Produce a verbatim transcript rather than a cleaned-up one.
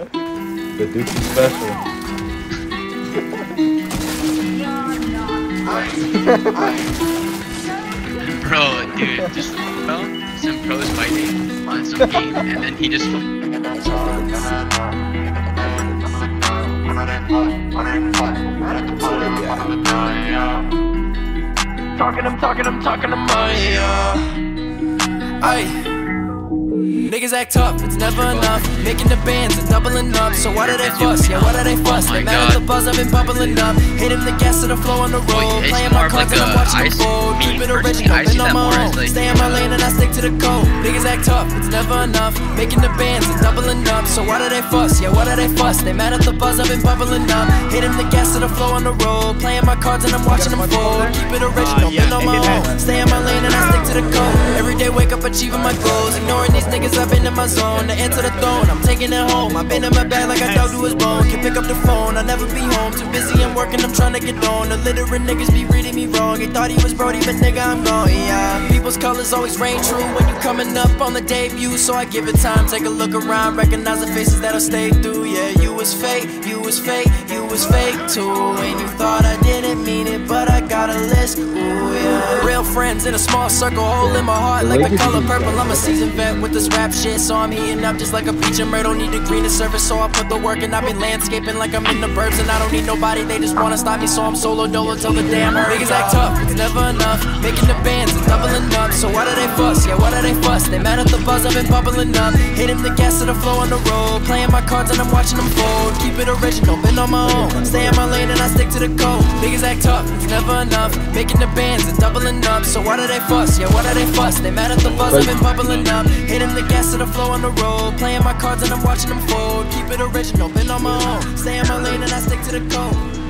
The Dookie special. Bro, dude, just well, some pros fighting on some game, and then he just. Talking, I'm talking, I'm talking to my yeah. Aye. Niggas act tough, it's never enough. Making the bands and doubling up. So why do they fuss? Yeah, why do they fuss? They mad at the buzz, I've been bubbling up. Hitting the gas to the flow on the road. Playing my cards and I'm watching them fold. Keep it original, been on my own. Stay in my lane and I stick to the code. Niggas act tough, it's never enough. Making the bands and doubling up. So why do they fuss? Yeah, why do they fuss? They mad at the buzz, I've been bubbling up. Hitting the gas to the flow on the road. Playing my cards and I'm watching them fold. Keep it original, been on my own. Stay in my lane and I stick to the code. Every day wake up achieving my goals. Ignoring these niggas, I've been in my zone. To enter the throne, I'm taking it home. I've been in my bag like I dug to his bone. Can't pick up the phone, I'll never be home. Too busy and working, I'm trying to get on. The illiterate niggas be reading me wrong. He thought he was Brody, but nigga, I'm gone, yeah. People's colors always reign true when you coming up on the debut. So I give it time, take a look around, recognize the faces that'll stay through. Yeah, you was fake, you was fake, you was fake too. And you thought I didn't mean it, but I got a list, ooh yeah. Real friends in a small circle, hole in my heart like the color purple. I'm a seasoned vet with this rap shit, so I'm heating up just like a peach and myrtle. Need a greener surface, so I put the work in. I've been landscaping like I'm in the burbs, and I don't need nobody, they just wanna stop me, so I'm solo dolo till the day I'm hurt. Niggas act tough, it's never enough. Making the bands and doubling up. So why do they fuss? Yeah, why do they fuss? They mad at the buzz, I've been bubbling up. Hitting the gas to the flow on the road. Playing my cards and I'm watching them fold. Keep it original, been on my own. Stay in my lane and I stick to the code. Niggas act tough, it's never enough. Making the bands and doubling up. So why do they fuss? Yeah, why do they fuss? They mad at the buzz, I've been bubbling up. Hitting the gas to the flow on the road. Playing my cards and I'm watching them fold. Keep it original, been on my own. Stay in my lane and I stick to the code.